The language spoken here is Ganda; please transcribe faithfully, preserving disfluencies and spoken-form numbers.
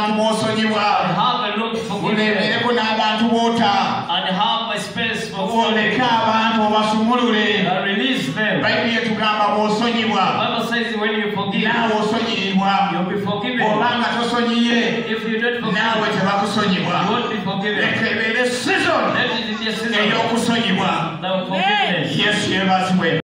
abantu b'osonyibwa. Have a look for Ulemereko n'abantu b'ota. and have a space for Oleka abantu obasumulule. uh, release them. Bayibuli etugamba bw'osonyibwa. Bible says when you forgive, Naawe osonyiibwa. you'll be forgiven. Obanga tosonyiye. If you don't forgive, Naawe tebakusonyibwa. you won't be forgiven. Leka ebeere season Let it be a season ey'okusonyibwa. of forgiveness. Yesu yeebazibwe.